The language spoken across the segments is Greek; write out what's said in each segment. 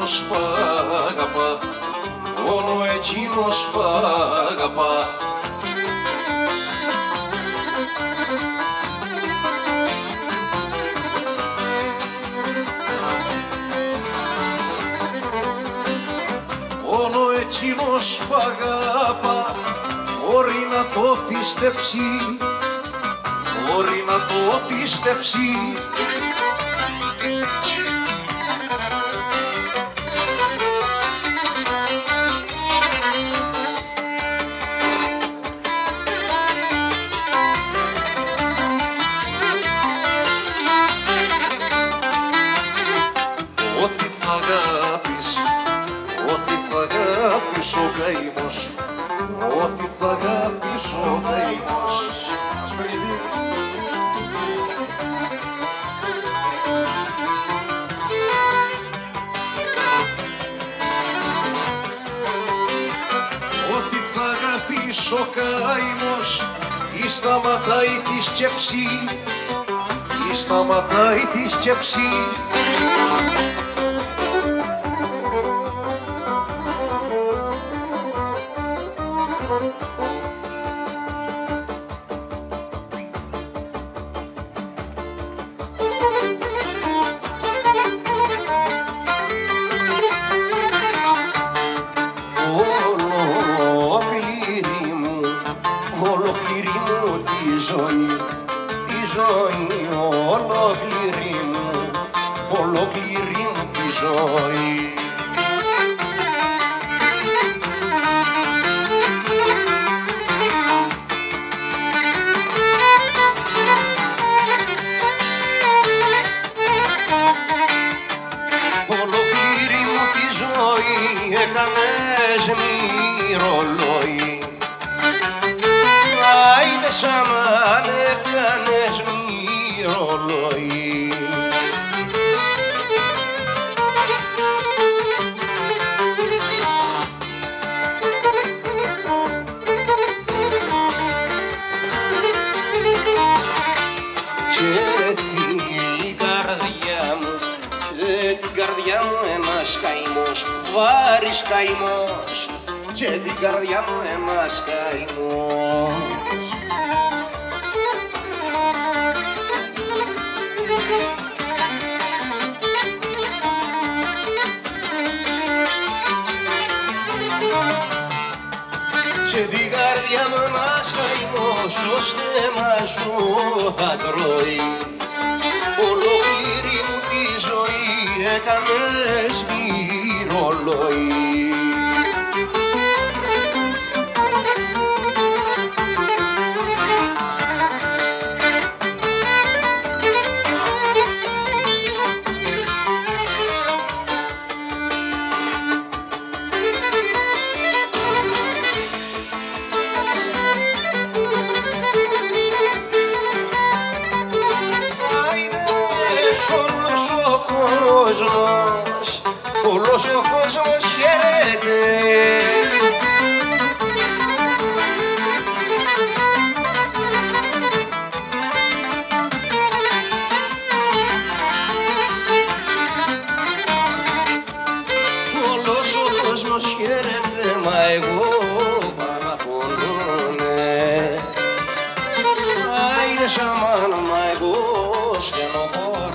εκείνος π' αγαπά, μόνο εκείνος π' αγαπά. Μόνο εκείνος π' αγαπά, μπορεί να το πιστέψει, μπορεί να το πιστέψει. Ό,τι τ' αγάπης, ό,τι τ' αγάπης ο καημός, ό,τι τ' αγάπης ο καημός. Ό,τι τ' αγάπης ο καημός, ή σταματάει τη σκέψη, ή σταματάει τη σκέψη. Ολόκληρη μου τη ζωή, ολόκληρη μου τη ζωή. Ολόκληρη μου τη ζωή έκανες μυρολόι. Άιντε σαν αν έκανες μυρολόι. Και την καρδιά μου ένας καημός, βάρης καημός, και την καρδιά μου ένας καημός. Και την καρδιά μου ένας καημός, ώστε μαζού θα τρώει. Ολόκληρη μου τη ζωή έκανες μυρολόι. Όλος ο κόσμος χαίρεται. Όλος ο κόσμος χαίρεται, μα εγώ παραπονούμαι. Άιντε σαμάν, μα εγώ στενοχωρούμαι.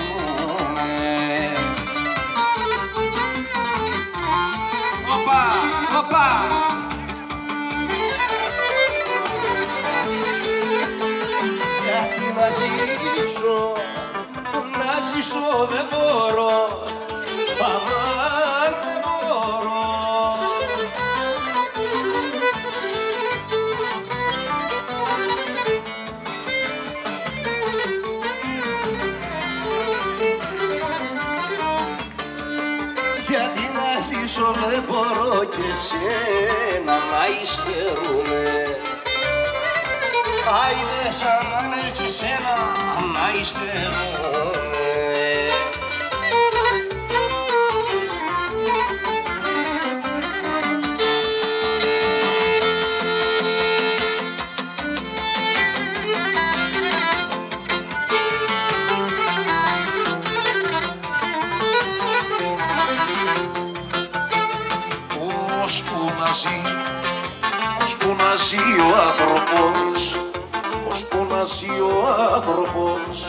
Γιατί να ζήσω δεν μπορώ, αμάν δεν μπορώ. Γιατί να ζήσω δεν μπορώ κι εσένα να υστερούμε. Άιντε σαν να και σένα να υστερούμε. άνθρωπος, πως πονάζει ο άνθρωπος.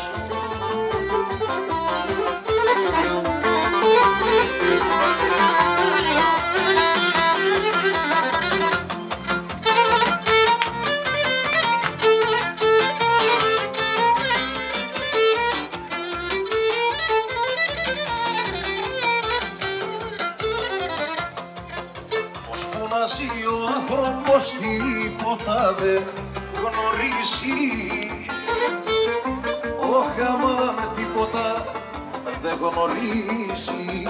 Ο άνθρωπος τίποτα δεν γνωρίζει, όχι αμάν τίποτα δεν γνωρίζει.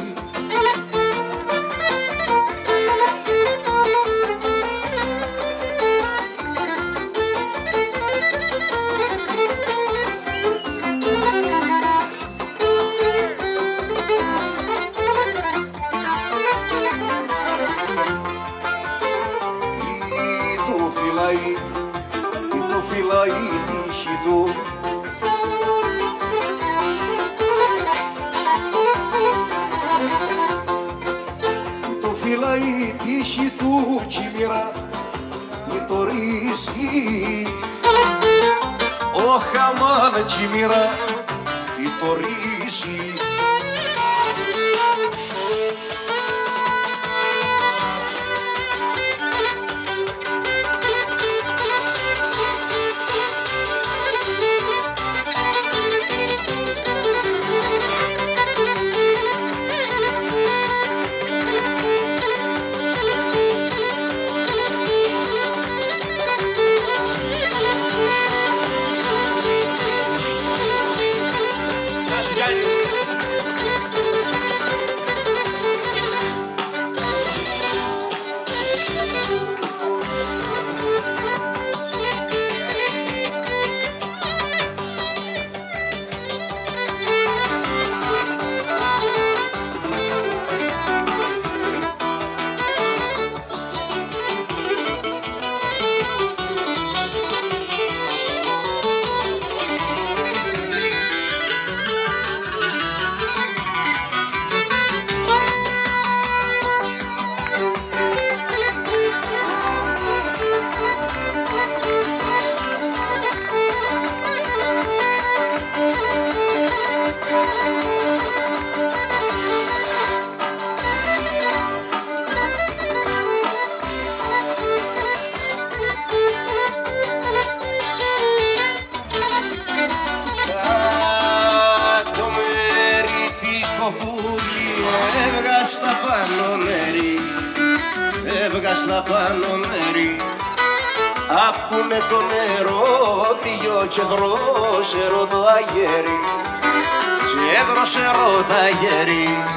Τι το φυλάει η τύχη του, τι το φυλάει η τύχη του κι η μοίρα τι το ρίζει, όχ αμάν κι η μοίρα τι το ρίζει. Έβγα στα πάνω μέρη, άκουνε το νερό, πηγιό και δρόσερο το αγέρι, και δρόσερο το αγέρι.